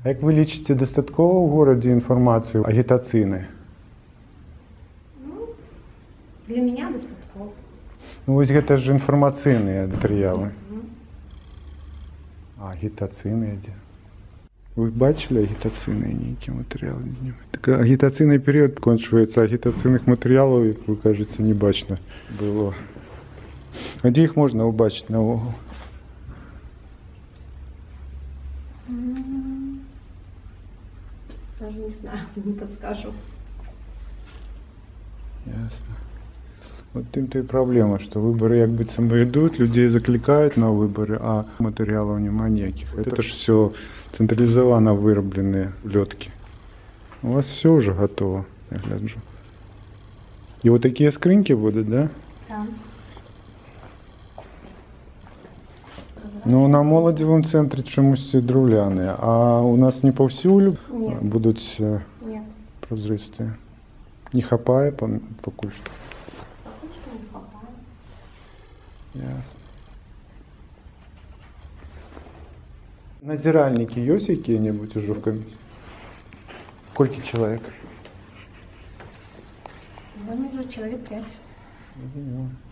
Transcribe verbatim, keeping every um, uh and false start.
А як ви лічите, достатково в городі інформації агітаційної? Ну, для меня достатково. Ну, ось це ж інформаційні матеріали. Мгм. А агітаційні де? Ви бачили агітаційні ніякі матеріали з ними? Так агітаційний період кончується, агітаційних матеріалів, як ви кажете, не бачно було. А де їх можна побачити наогул? М, Даже не знаю, не подскажу. Ясно. От тим-то і проблема, що вибори якби це йдуть, людей закликають на вибори, а матеріалів немає ніяких. Це ж все централізовано вироблені льотки. У вас все вже готово, я гляджу. І от такі скриньки будуть, да? Да. Ну, на молодівому центрі чомусь дровляні, а у нас не повсюль Ні. будуть е, Нет, прозристі. Не хапає по- поки що. пока что не хватает. Ясно. Назиральники есть какие-нибудь уже в комиссии? Сколько человек? Наверное, уже человек пять. Ну,